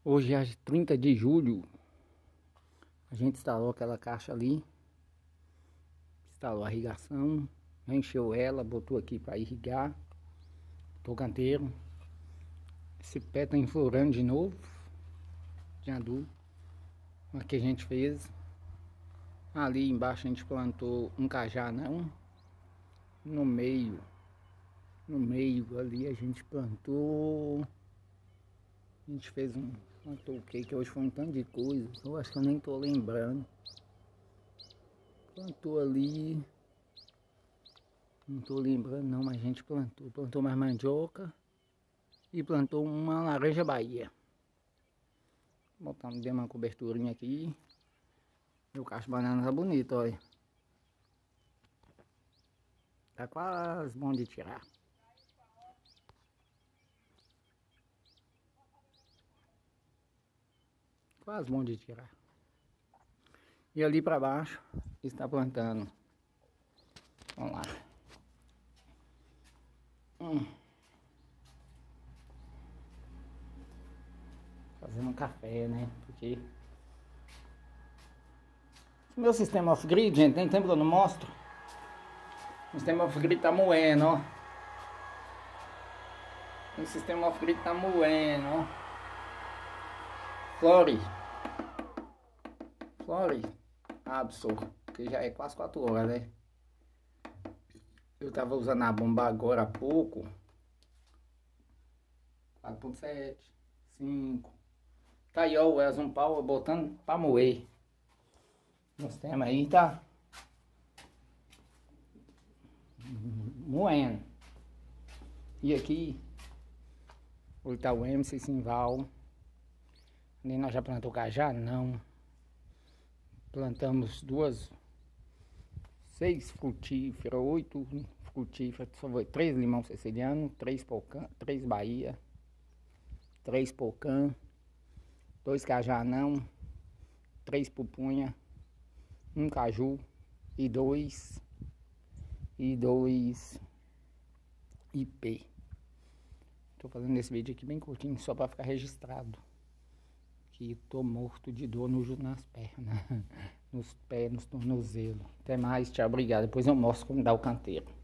Hoje é 30 de julho. A gente instalou aquela caixa ali. Instalou a irrigação. Encheu ela, botou aqui para irrigar. Tocanteiro. Esse pé tá enflorando de novo. De adubo. Aqui a gente fez. Ali embaixo a gente plantou um cajá não. No meio ali a gente plantou. A gente fez plantou o que hoje foi um tanto de coisa. Eu acho que eu nem tô lembrando. Plantou ali. Não tô lembrando não, mas a gente plantou. Plantou mais mandioca. E plantou uma laranja Bahia. Botamos, demos uma coberturinha aqui. E o cacho de banana tá bonito, olha. Tá quase bom de tirar. Quase bom de tirar. E ali para baixo está plantando. Vamos lá. Fazendo um café, né? Porque o meu sistema off-grid, gente, tem tempo que eu não mostro. O sistema off-grid tá moendo, ó. O sistema off-grid tá moendo, ó. Flore Absol, que já é quase 4 horas, né? Eu tava usando a bomba agora há pouco. 4.7, 5. Tá aí, ó, o Elson Power botando pra moer. O sistema aí tá moendo. E aqui, o tá o MC Simval. Ali nós já plantou cajá? Não. Plantamos 6 frutíferas, 8 frutíferas, só foi 3 limão siciliano, 3 pocã, 3 Bahia, 3 pocã, 2 cajá não, 3 pupunha, 1 caju e 2 IP. Tô fazendo esse vídeo aqui bem curtinho, só para ficar registrado. Que tô morto de dor nas pernas, nos pés, nos tornozelos. Até mais, tchau, obrigado. Depois eu mostro como dá o canteiro.